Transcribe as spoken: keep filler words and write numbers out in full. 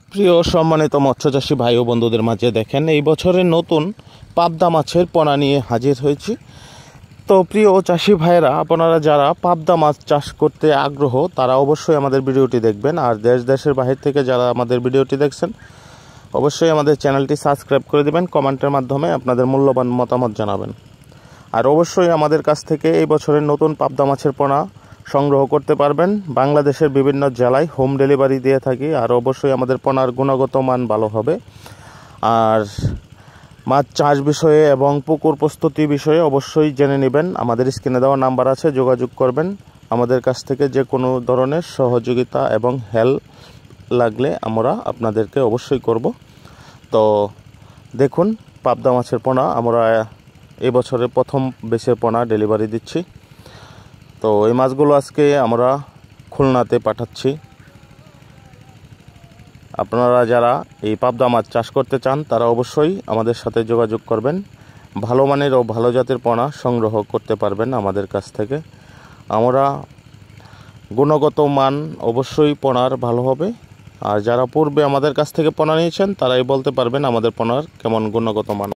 প্রিয় সম্মানিত মৎস্যচাষী ভাই ও বন্ধুদের মাঝে দেখেন এই বছরের নতুন পাবদা মাছের পোনা নিয়ে হাজির হয়েছি। তো প্রিয় চাষি ভাইরা, আপনারা যারা পাবদা মাছ চাষ করতে আগ্রহ তারা অবশ্যই আমাদের ভিডিওটি দেখবেন। আর দেশ দেশের বাহির থেকে যারা আমাদের ভিডিওটি দেখছেন অবশ্যই আমাদের চ্যানেলটি সাবস্ক্রাইব করে দেবেন, কমেন্টের মাধ্যমে আপনাদের মূল্যবান মতামত জানাবেন। আর অবশ্যই আমাদের কাছ থেকে এই বছরের নতুন পাবদা মাছের পোনা সংগ্রহ করতে পারবেন। বাংলাদেশের বিভিন্ন জেলায় হোম ডেলিভারি দিয়ে থাকি। আর অবশ্যই আমাদের পোনার গুণগত মান ভালো হবে। আর মাছ চাষ বিষয়ে এবং পুকুর প্রস্তুতি বিষয়ে অবশ্যই জেনে নেবেন। আমাদের স্ক্রিনে দেওয়া নাম্বার আছে, যোগাযোগ করবেন। আমাদের কাছ থেকে যে কোনো ধরনের সহযোগিতা এবং হেল্প লাগলে আমরা আপনাদেরকে অবশ্যই করব। তো দেখুন, পাবদা মাছের পোনা আমরা এই বছরের প্রথম বেচের পোনা ডেলিভারি দিচ্ছি। তো এই মাছগুলো আজকে আমরা খুলনাতে পাঠাচ্ছি। আপনারা যারা এই পাবদা মাছ চাষ করতে চান তারা অবশ্যই আমাদের সাথে যোগাযোগ করবেন। ভালো মানের ও ভালো জাতের পোনা সংগ্রহ করতে পারবেন আমাদের কাছ থেকে। আমরা গুণগত মান অবশ্যই পোনার ভালো হবে। আর যারা পূর্বে আমাদের কাছ থেকে পোনা নিয়েছেন তারাই বলতে পারবেন আমাদের পোনার কেমন গুণগত মান।